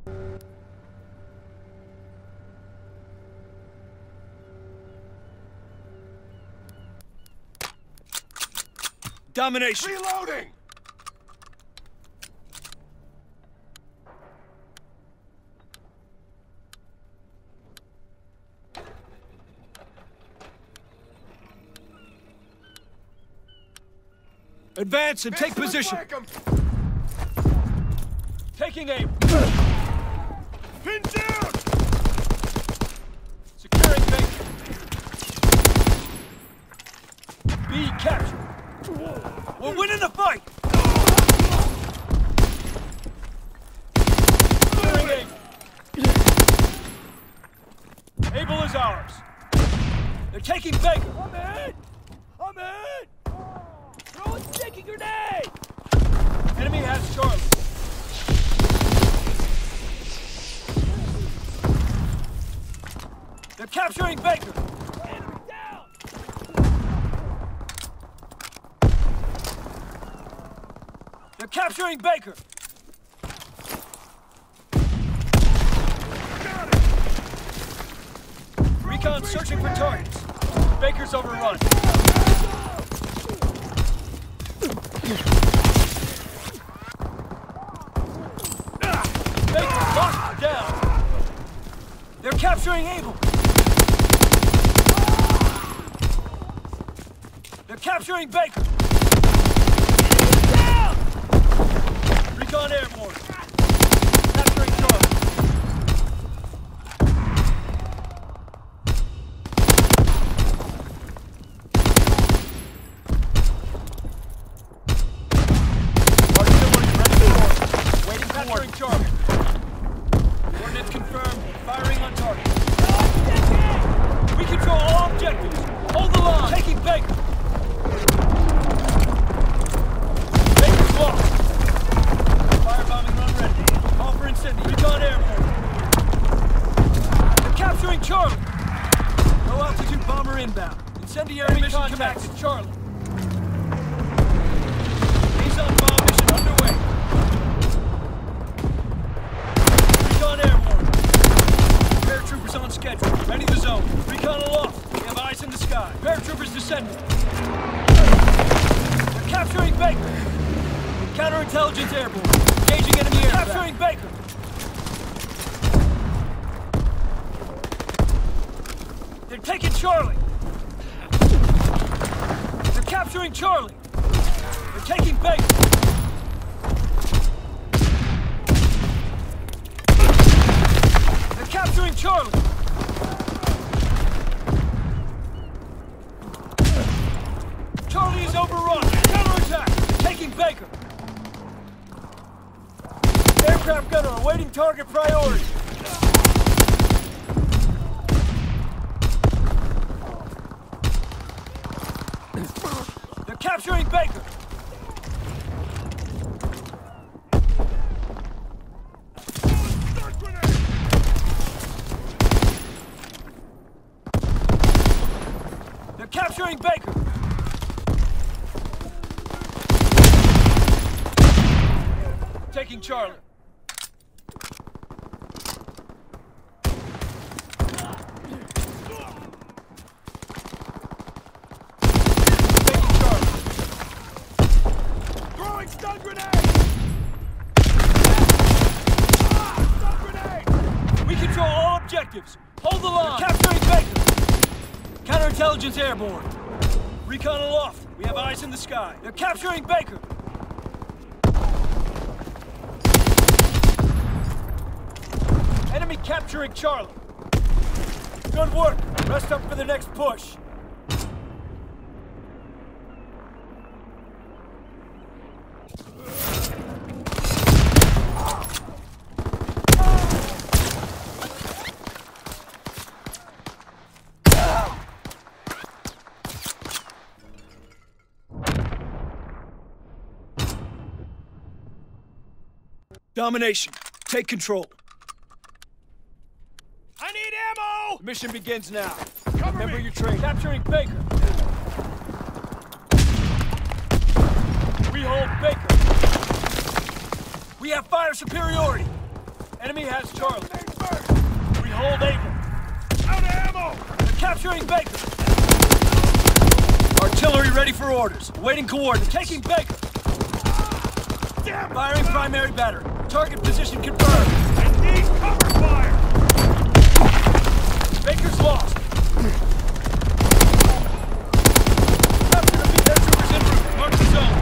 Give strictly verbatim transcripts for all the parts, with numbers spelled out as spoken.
Domination! Reloading! Advance and take position! Taking aim! Pin down! Securing base! B captured! We're winning the fight! Securing aim! Able is ours! They're taking Baker! I'm in! I'm in! Throw a sticky grenade! Enemy has Charlie. They're capturing Baker! Enemy down! They're capturing Baker! Recon searching for targets. Baker's overrun. Baker locked down. They're capturing Able. They're capturing Baker. Down! Recon airborne. Capturing Charlie. Artillery ready for order. Waiting for capturing Charlie. Coordinates confirmed. Firing on target. We control all objectives. Hold the line. Taking Baker. Baker's lost. Firebombing run ready. Call for incendiary. Recon airborne. They're capturing Charlie. Low altitude bomber inbound. Incendiary mission commenced. Charlie. Liaison bomb mission underway. Recon airborne. Paratroopers on schedule. Ready the zone. Recon aloft. We have eyes in the sky. Paratroopers descending. They're capturing Baker. Counterintelligence airborne. Engaging enemy air. Capturing Baker. They're taking Charlie. They're capturing Charlie. They're taking Baker. They're capturing Charlie. Charlie is overrun. Counterattack. They're taking Baker. Aircraft gunner awaiting target priority. They're capturing Baker. Stun grenade! They're capturing Baker. Taking Charlie. Taking Charlie. Throwing stun grenade! Ah, stun grenade! We control all objectives. Hold the line. They're capturing Baker. Counterintelligence airborne. Recon aloft. We have eyes in the sky. They're capturing Baker. Enemy capturing Charlie. Good work. Rest up for the next push. Domination. Take control. I need ammo! Mission begins now. Cover Remember me! your training. Capturing Baker. We hold Baker. We have fire superiority. Enemy has Charlie. We hold Able. Out of ammo! They're capturing Baker. Artillery ready for orders. Awaiting coordinates. Taking Baker. Damn it! Firing primary battery. Target position confirmed. I need cover fire! Baker's lost. Capture the paratroopers en route. Mark the zone.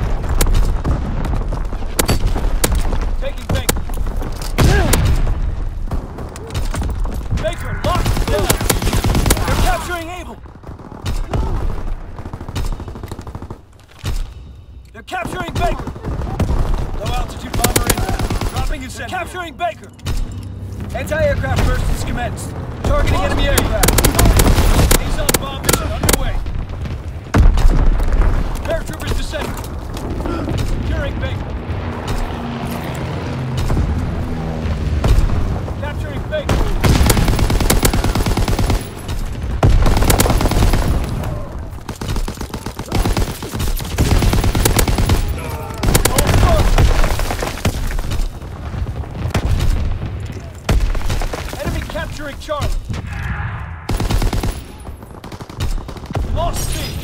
Taking Baker. Baker locked down. They're capturing Able. They're capturing Baker. Low altitude bomber inbound. Dropping incendiary. They're capturing Baker. Anti-aircraft burst is commenced. Targeting enemy aircraft. Ace-on bomb mission underway. Paratroopers descending. Securing Baker. Capturing Baker. Capturing Charlie. Lost speed.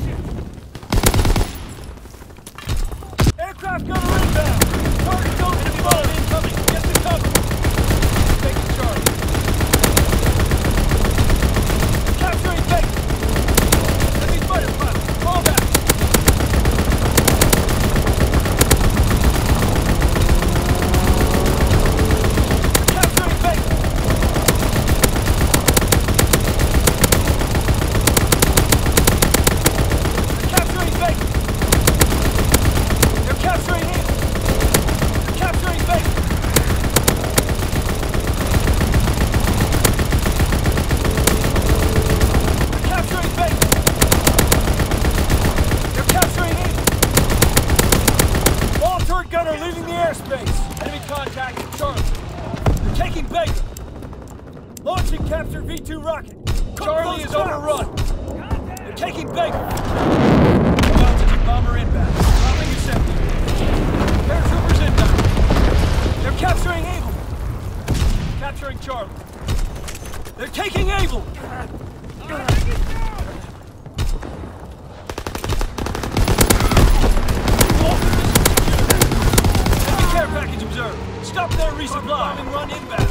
Aircraft gunner inbound. Target go enemy bomb incoming. Get to cover. Taking Charlie. Capturing Baker. Enemy fighter pilot. Fall back. Capturing Baker. Capturing him! Capturing Baker! Capturing Baker! They're capturing him! All turret gunner leaving the airspace! Enemy contact at Charlie! They're taking Baker! Launching capture V two rocket! Charlie is overrun! They're taking Baker! Low altitude bomber inbound! Dropping incendiary! Paratroopers inbound. They're capturing Able. Capturing Charlie. They're taking Able. Enemy care package observed. Stop their resupply. Bombing run inbound.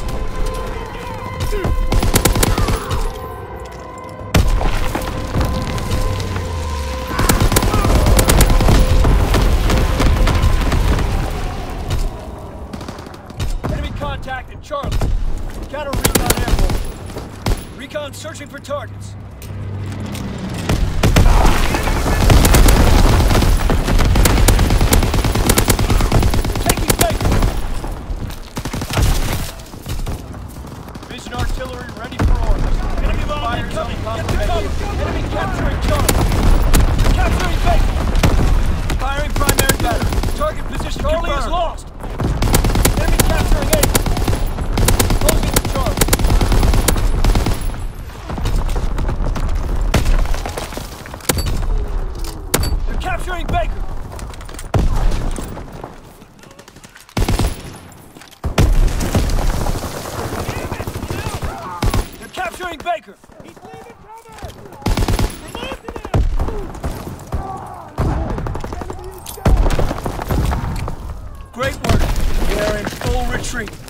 Contact at Charlie. Counter recon airborne. Recon searching for targets. Taking Baker. Vision artillery ready for orders. Enemy bomb incoming. Get to cover. Enemy capturing Charlie. Capturing Baker. Firing primary battery. Target position Charlie confirmed. Is lost. Enemy capturing Able. Closing to Charlie. They're capturing Baker. They're capturing Baker. He's leaving cover! We're losing him! Great work. We are in full retreat.